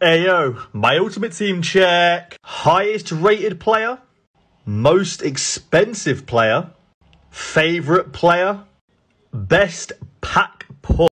Ayo, my ultimate team check. Highest rated player, most expensive player, favorite player, best pack pull.